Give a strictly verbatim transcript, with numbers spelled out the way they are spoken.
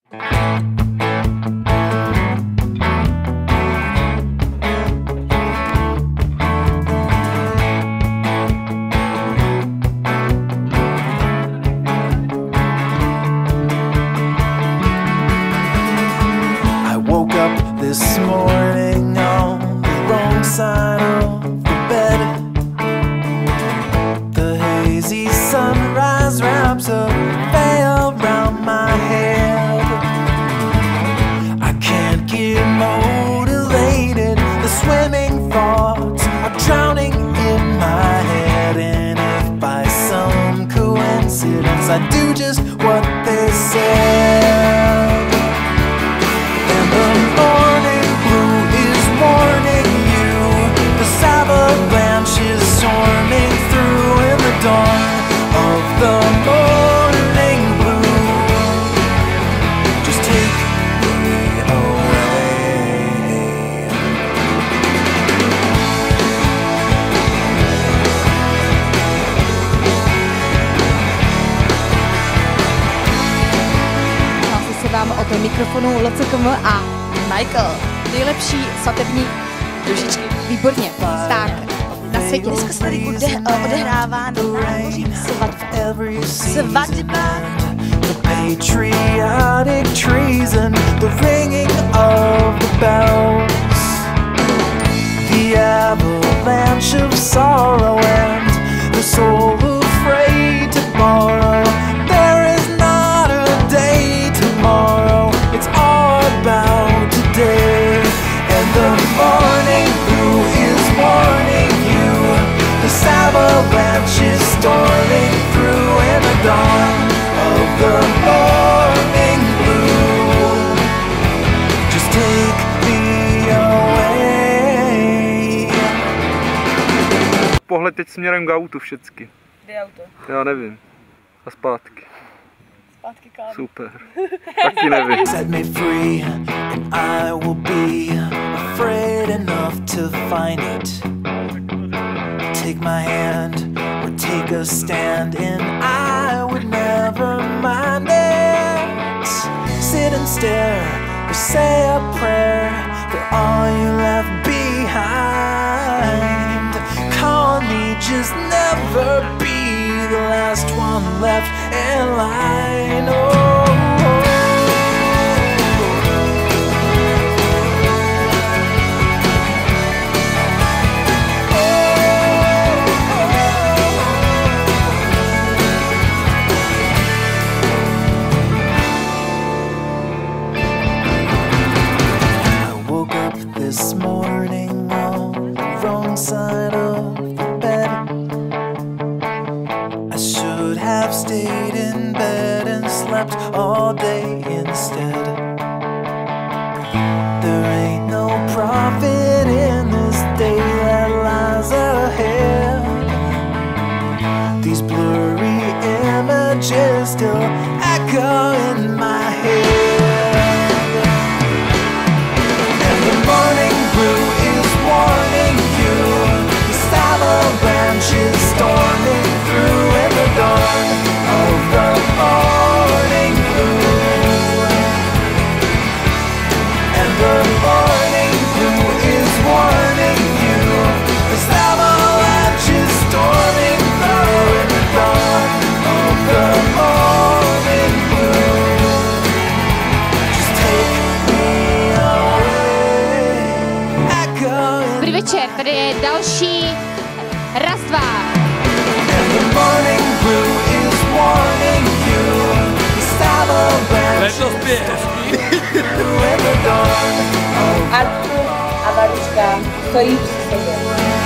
This morning on the wrong side of the bed, the hazy sunrise wraps a veil around my head. I can't get motivated, the swimming thoughts are drowning in my head. And if by some coincidence I do just what they said, and the morning blue is warning you, the avalanche is storming through in the dawn of the morning blue. Just take me away. Hlásí se vám od mikrofonu L C K M a Michael. Nejlepší svatební dušičky. Výborně. Tak, na světě. Dneska se tady bude, uh, odehrává náboží svatba. Svatba. The patriotic treason, the ringing of the bells, the avalanche of sorrow and the soul afraid to borrow. There is not a day tomorrow, it's all about today. And the morning blue is warning you, the avalanche is storming through in the dawn of the morning blue. Just take me away. Pohled teď směrem k autu všecky. Kde auto? Já nevím. A zpátky. Zpátky kávu. Super. Taky nevím. Set me free and I will be afraid enough to find it. Take my hand or take a stand and I would never mind it. Sit and stare or say a prayer for all you left behind. Call me, just never be the last one left in line. Oh. This morning on the wrong side of the bed, I should have stayed in bed and slept all day instead. There ain't no profit in this day that lies ahead. These blurry images still echo in my head. Avalanche is storming through in the dawn of the morning blue. And the morning blue is warning you, this avalanche is storming through in the dawn of the morning blue. Just take me away. Echo. Dobrý večer, tady je další raz, dva. Artur a Mariška stojí při sobě.